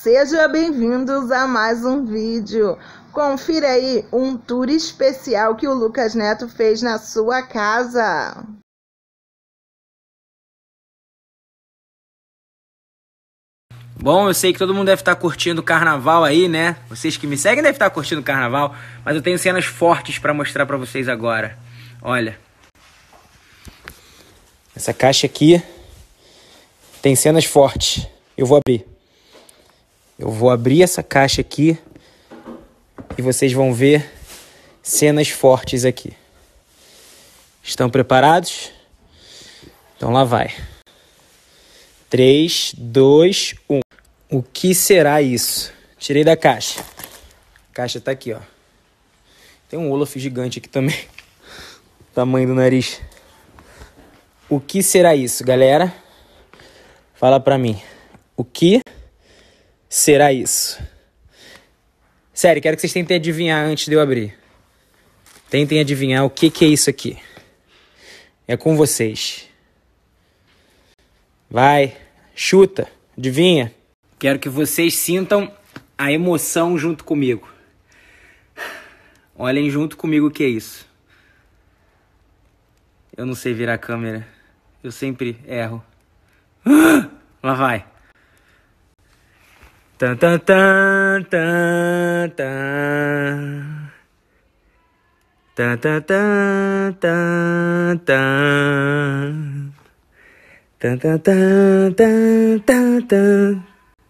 Sejam bem-vindos a mais um vídeo. Confira aí um tour especial que o Lucas Neto fez na sua casa. Bom, eu sei que todo mundo deve estar curtindo o carnaval aí, né? Vocês que me seguem devem estar curtindo o carnaval, mas eu tenho cenas fortes para mostrar para vocês agora. Olha. Essa caixa aqui tem cenas fortes. Eu vou abrir essa caixa aqui e vocês vão ver cenas fortes aqui. Estão preparados? Então lá vai. 3, 2, 1. O que será isso? Tirei da caixa. A caixa tá aqui, ó. Tem um Olaf gigante aqui também. Tamanho do nariz. O que será isso, galera? Fala pra mim. O que será isso? Sério, quero que vocês tentem adivinhar antes de eu abrir. Tentem adivinhar o que é isso aqui. É com vocês. Vai, chuta, adivinha. Quero que vocês sintam a emoção junto comigo. Olhem junto comigo o que é isso. Eu não sei virar a câmera. Eu sempre erro. Lá vai. Tan, tan, tan, tan, tan. Tan, tan, tan, tan, tan. Tan, tan, tan, tan, tan, tan.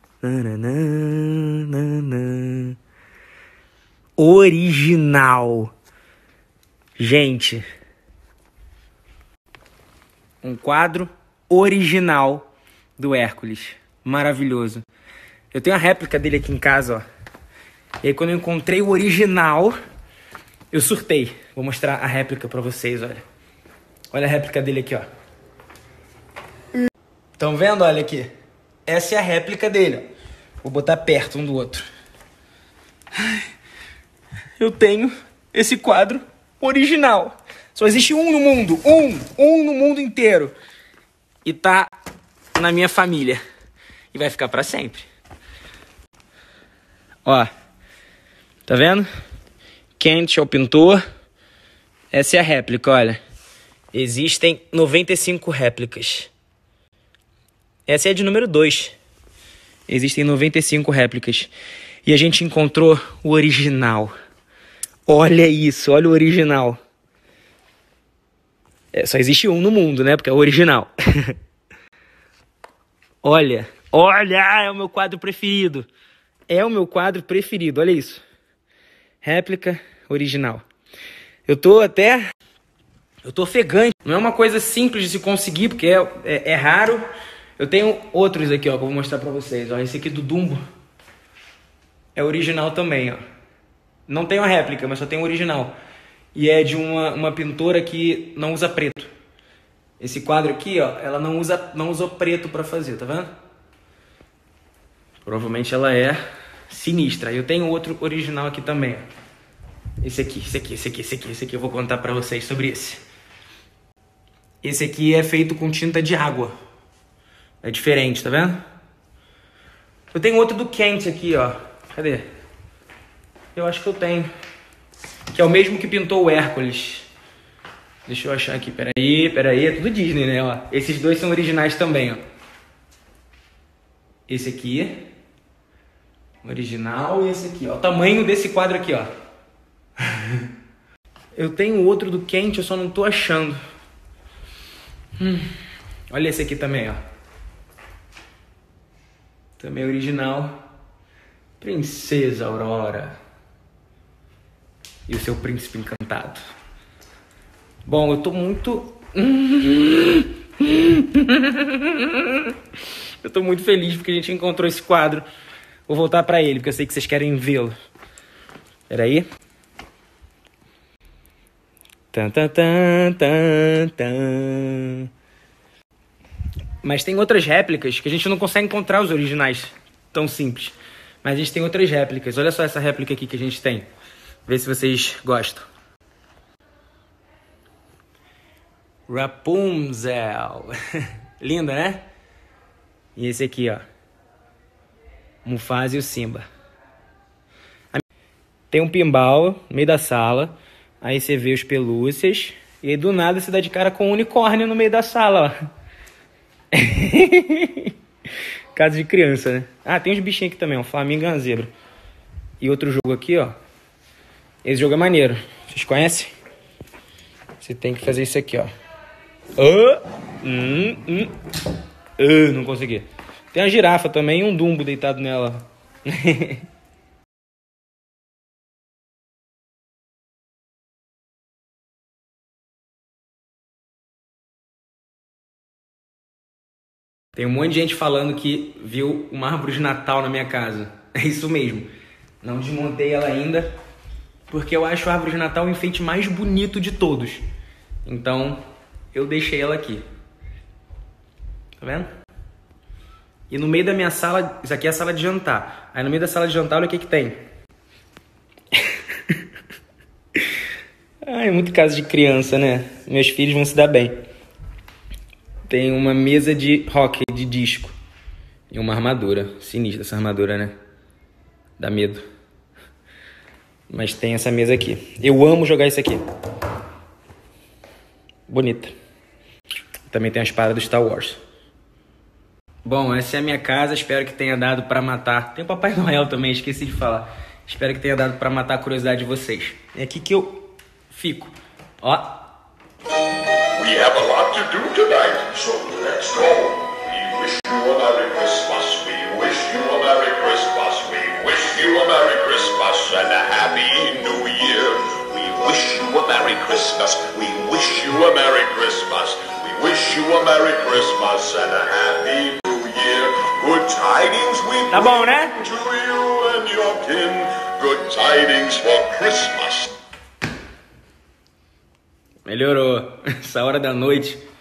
Original. Gente, um quadro original do Hércules. Maravilhoso. Eu tenho a réplica dele aqui em casa, ó. E aí quando eu encontrei o original, eu surtei. Vou mostrar a réplica pra vocês, olha. Olha a réplica dele aqui, ó. Estão vendo? Olha aqui. Essa é a réplica dele, ó. Vou botar perto um do outro. Eu tenho esse quadro original. Só existe um no mundo. Um no mundo inteiro. E tá na minha família. E vai ficar pra sempre. Ó. Tá vendo? Kent é o pintor. Essa é a réplica, olha. Existem 95 réplicas. Essa é a de número 2. Existem 95 réplicas. E a gente encontrou o original. Olha isso, olha o original. Só existe um no mundo, né? Porque é o original. Olha, é o meu quadro preferido. É o meu quadro preferido, olha isso. Réplica original. Eu tô ofegante. Não é uma coisa simples de se conseguir, porque é raro. Eu tenho outros aqui, ó, que eu vou mostrar pra vocês. Ó, esse aqui do Dumbo é original também, ó. Não tem uma réplica, mas só tem o original. E é de uma pintora que não usa preto. Esse quadro aqui, ó, ela não usou preto pra fazer, tá vendo? Provavelmente ela é sinistra. Eu tenho outro original aqui também, ó. Esse aqui. Eu vou contar pra vocês sobre esse. Esse aqui é feito com tinta de água. É diferente, tá vendo? Eu tenho outro do Kent aqui, ó. Cadê? Eu acho que eu tenho. Que é o mesmo que pintou o Hércules. Deixa eu achar aqui, peraí. É tudo Disney, né? Ó. Esses dois são originais também, ó. Esse aqui. Original e esse aqui, ó. O tamanho desse quadro aqui, ó. Eu tenho outro do Kent, eu só não tô achando. Olha esse aqui também, ó. Também original. Princesa Aurora. E o seu príncipe encantado. Bom, eu tô muito... Eu tô muito feliz porque a gente encontrou esse quadro. Vou voltar pra ele, porque eu sei que vocês querem vê-lo. Peraí. Tan, tan, tan, tan, tan. Mas tem outras réplicas que a gente não consegue encontrar os originais tão simples. Mas a gente tem outras réplicas. Olha só essa réplica aqui que a gente tem. Vê se vocês gostam. Rapunzel. Linda, né? E esse aqui, ó. Mufasa e o Simba. Tem um pinball no meio da sala. Aí você vê os pelúcias. E aí do nada você dá de cara com um unicórnio no meio da sala, ó. Casa de criança, né? Ah, tem uns bichinhos aqui também, um flamingo e uma zebra. E outro jogo aqui, ó. Esse jogo é maneiro. Vocês conhecem? Você tem que fazer isso aqui, ó. Não consegui. Tem uma girafa também e um Dumbo deitado nela. Tem um monte de gente falando que viu uma árvore de Natal na minha casa. É isso mesmo. Não desmontei ela ainda, porque eu acho a árvore de Natal o enfeite mais bonito de todos. Então, eu deixei ela aqui. Tá vendo? E no meio da minha sala, isso aqui é a sala de jantar. Aí no meio da sala de jantar, olha o que que tem. Ai, muito casa de criança, né? Meus filhos vão se dar bem. Tem uma mesa de hockey, de disco. E uma armadura. Sinistra essa armadura, né? Dá medo. Mas tem essa mesa aqui. Eu amo jogar isso aqui. Bonita. Também tem a espada do Star Wars. Bom, essa é a minha casa. Espero que tenha dado pra matar. Tem o Papai Noel também, esqueci de falar. Espero que tenha dado pra matar a curiosidade de vocês. É aqui que eu fico. Ó. We have a lot to do tonight, so let's go. We wish you a Merry Christmas. We wish you a Merry Christmas. We wish you a Merry Christmas and a Happy New Year. We wish you a Merry Christmas. We wish you a Merry Christmas. We wish you a Merry Christmas and a Happy New Year. Good tidings we Tá bom, né? bring to you and your kin. Good tidings for Christmas. Melhorou. Essa hora da noite